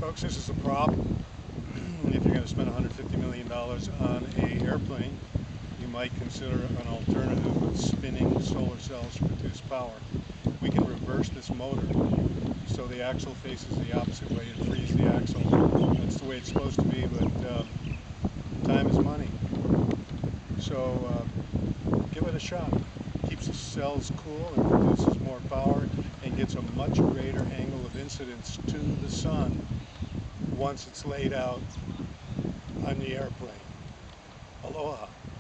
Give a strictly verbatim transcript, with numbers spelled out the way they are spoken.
Folks, this is a prop. If you're going to spend one hundred fifty million dollars on an airplane, you might consider an alternative of spinning solar cells to produce power. We can reverse this motor so the axle faces the opposite way and frees the axle. That's the way it's supposed to be, but uh, time is money. So uh, give it a shot. Keeps the cells cool and produces more power and gets a much greater angle of incidence to the sun once it's laid out on the airplane. Aloha.